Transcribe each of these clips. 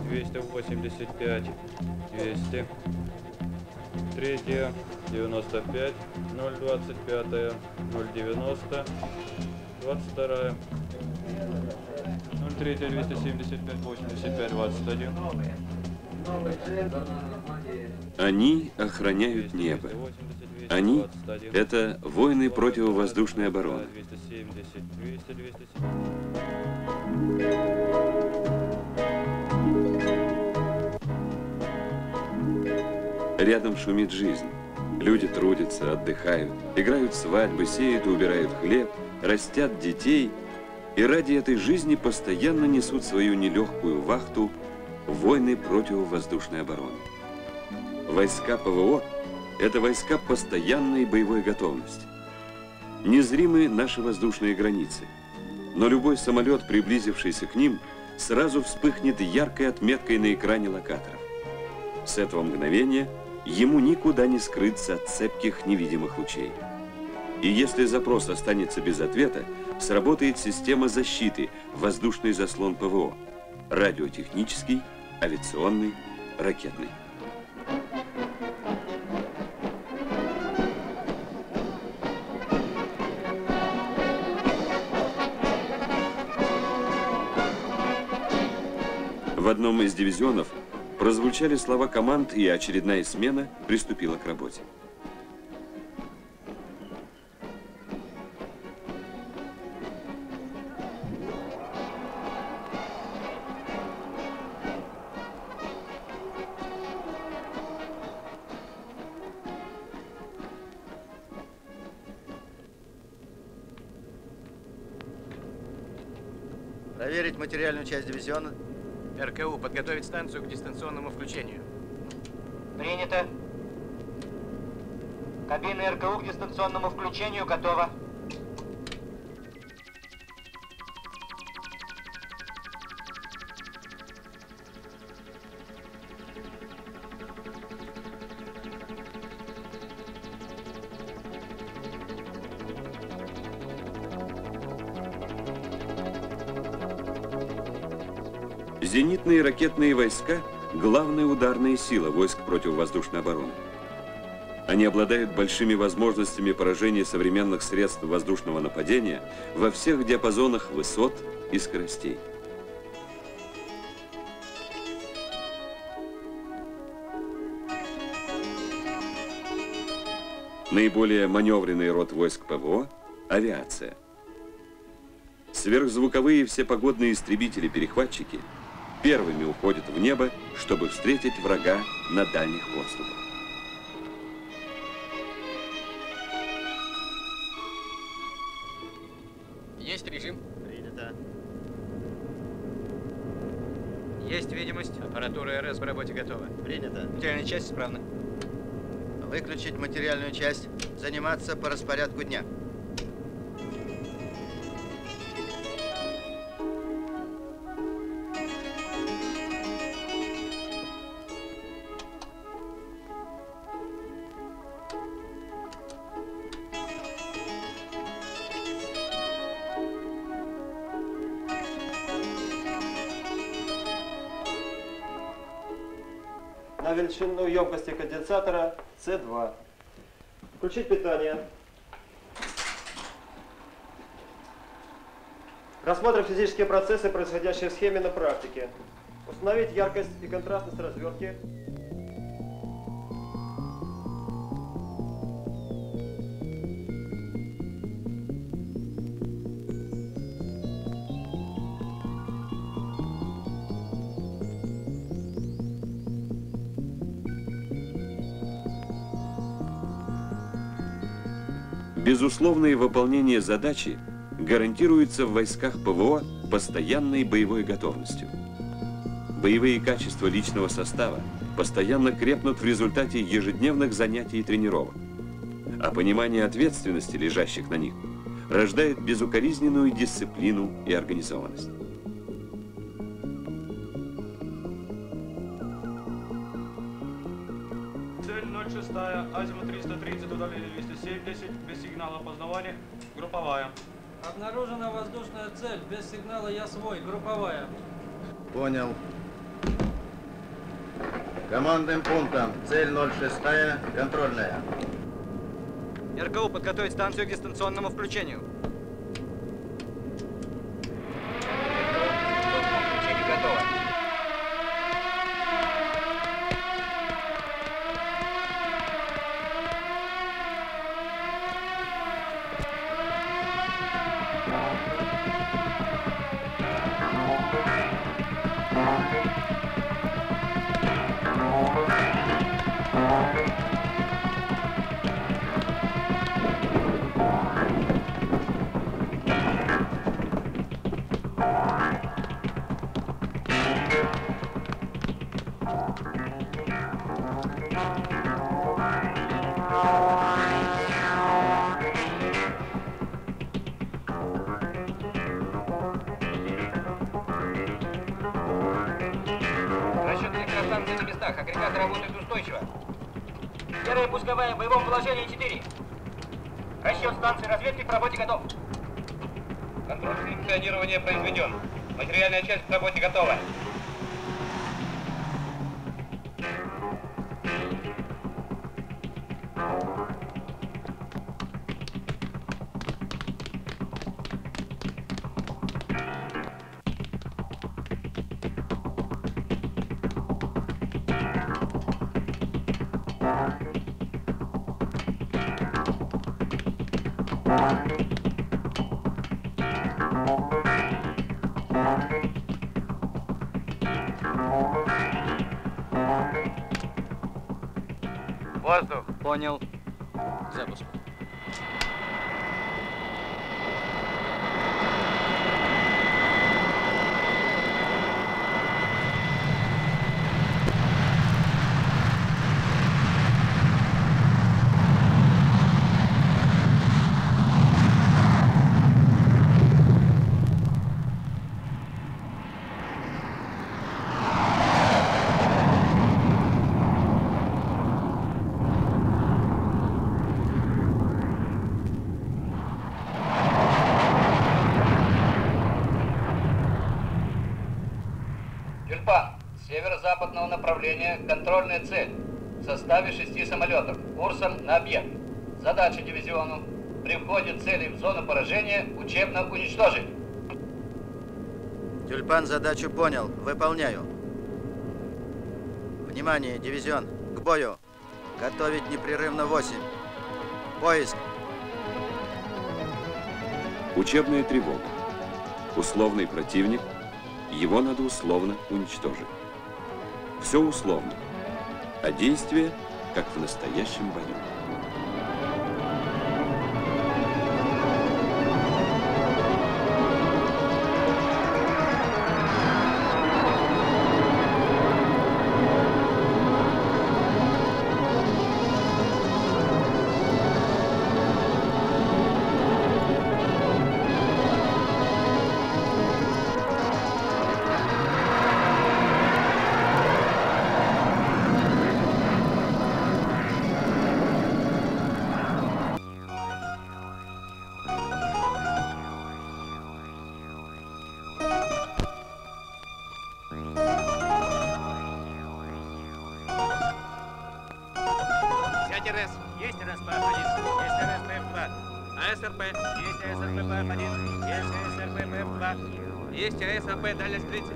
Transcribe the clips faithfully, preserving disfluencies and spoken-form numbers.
двести восемьдесят пять, двести. Третья, девяносто пять, ноль двадцать пять, ноль девяносто, двадцать вторая, ноль три, двести семьдесят пять, восемьдесят пять, двадцать один. Они охраняют небо. Они – это воины противовоздушной обороны. Рядом шумит жизнь. Люди трудятся, отдыхают, играют свадьбы, сеют и убирают хлеб, растят детей. И ради этой жизни постоянно несут свою нелегкую вахту войны противовоздушной обороны. Войска ПВО – это войска постоянной боевой готовности. Незримы наши воздушные границы, но любой самолет, приблизившийся к ним, сразу вспыхнет яркой отметкой на экране локаторов. С этого мгновения ему никуда не скрыться от цепких невидимых лучей. И если запрос останется без ответа, сработает система защиты, воздушный заслон ПВО, радиотехнический, авиационный, ракетный. В одном из дивизионов прозвучали слова команд, и очередная смена приступила к работе. Проверить материальную часть дивизиона. РКУ, подготовить станцию к дистанционному включению. Принято. Кабина РКУ к дистанционному включению готова. Зенитные и ракетные войска – главная ударная сила войск противовоздушной обороны. Они обладают большими возможностями поражения современных средств воздушного нападения во всех диапазонах высот и скоростей. Наиболее маневренный род войск ПВО – авиация. Сверхзвуковые всепогодные истребители-перехватчики первыми уходят в небо, чтобы встретить врага на дальних подступах. Есть режим. Принято. Есть видимость. Аппаратура РС в работе готова. Принято. Материальная часть исправна. Выключить материальную часть. Заниматься по распорядку дня. На величину емкости конденсатора С два. Включить питание. Рассмотрим физические процессы, происходящие в схеме на практике. Установить яркость и контрастность развертки. Безусловное выполнение задачи гарантируется в войсках ПВО постоянной боевой готовностью. Боевые качества личного состава постоянно крепнут в результате ежедневных занятий и тренировок, а понимание ответственности, лежащих на них, рождает безукоризненную дисциплину и организованность. Цель ноль шесть, азимут триста тридцать, удаление двести семьдесят, без сигнала опознавания, групповая. Обнаружена воздушная цель, без сигнала «Я свой», групповая. Понял. Командным пунктом. Цель ноль шесть, контрольная. РКУ подготовить станцию к дистанционному включению. Включение готово. Агрегаты работают устойчиво. Первая пусковая в боевом положении четыре. Расчет станции разведки к работе готов. Контроль функционирования произведен. Материальная часть к работе готова. Воздух. Понял. Запуск. Северо-западного направления контрольная цель в составе шести самолетов курсом на объект. Задача дивизиону при входе целей в зону поражения учебно уничтожить. Тюльпан задачу понял. Выполняю. Внимание, дивизион. К бою. Готовить непрерывно восемь. Поиск. Учебная тревога. Условный противник. Его надо условно уничтожить. Все условно, а действие, как в настоящем бою. РС. Есть РС П один. Есть РС П два. АСРП. Есть АСРП П один. Есть АСРП П два. Есть АСРП дальность тридцать.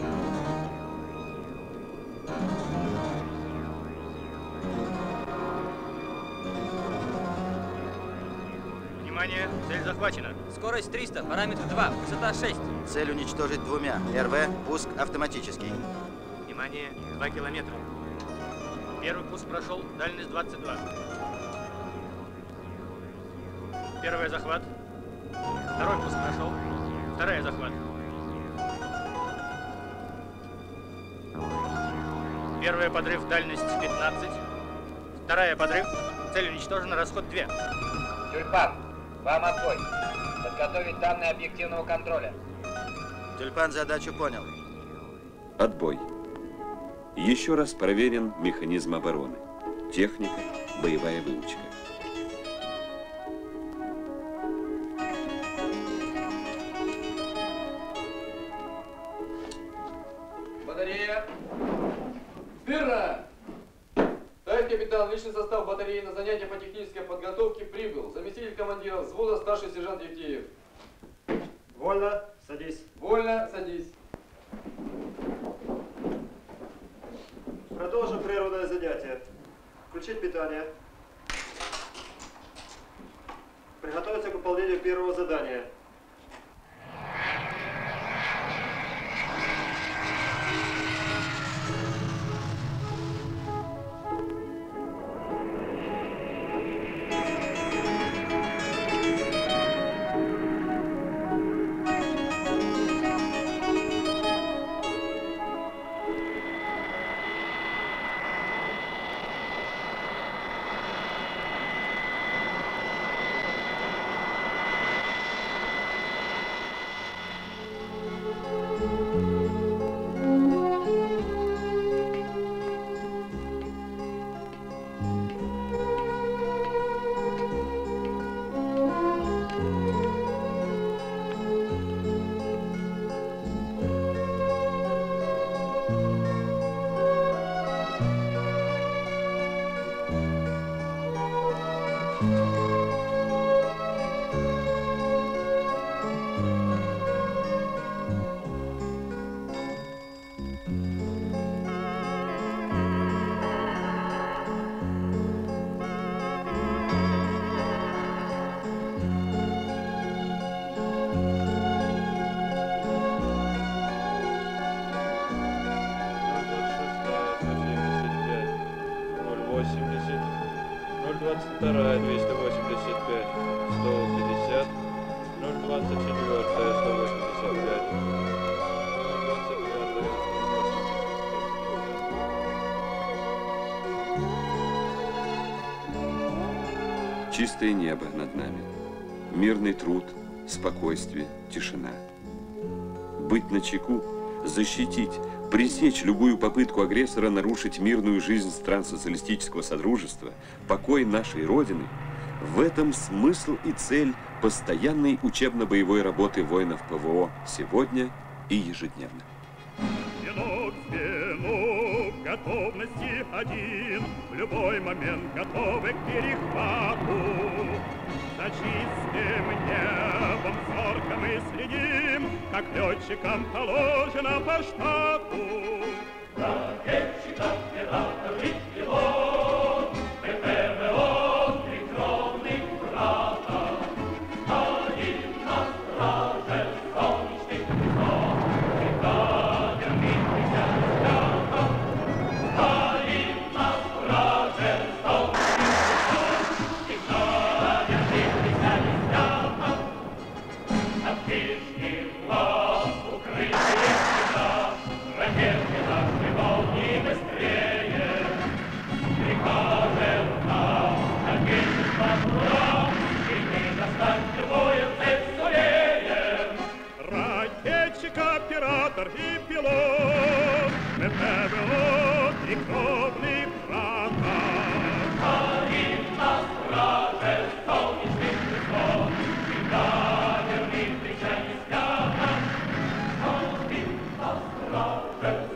Внимание, цель захвачена. Скорость триста, параметр два, высота шесть. Цель уничтожить двумя. РВ, пуск автоматический. Внимание, два километра. Первый пуск прошел, дальность двадцать два. Первый захват. Второй пуск прошел. Второй захват. Первый подрыв, дальность пятнадцать. Вторая подрыв. Цель уничтожена, расход два. Тюльпан, вам отбой. Подготовить данные объективного контроля. Тюльпан задачу понял. Отбой. Еще раз проверен механизм обороны. Техника, боевая выучка. Батарея. Вперед! капитан, личный состав батареи на занятия по технической подготовке прибыл. Заместитель командира взвода, старший сержант Евтеев. Вольно, садись. Вольно, садись. Продолжим прерванное занятие. Включить питание. Приготовиться к выполнению первого задания. Вторая, двести восемьдесят пять, сто пятьдесят, ноль двадцать четвертая, сто восемьдесят пять, ноль двадцать пятая, Чистое небо над нами, мирный труд, спокойствие, тишина. Быть начеку, защитить, пресечь любую попытку агрессора нарушить мирную жизнь стран социалистического содружества, покой нашей Родины – в этом смысл и цель постоянной учебно-боевой работы воинов ПВО сегодня и ежедневно. Звено к звену, в готовности один, в любой момент готовы к перехвату. За чистым небом зорко мы следим, как летчикам положено по штату. Ракетчик, оператор и пилот, мы ПВО, три кровных брата. Один на страже солнечных высот, всегда вернитесь ребята. Один на страже солнечных высот, всегда вернитесь ребята. От лишних глаз укрытие всегда, ракеты наши молнии быстрее. Прикажем нам ответить по дурам, и мы достать любую цель скорее. Ракетчик, оператор и пилот, мы ПВО, три кровных брата. Один на страже солнечных высот, всегда верны встреча не спята. Один на страже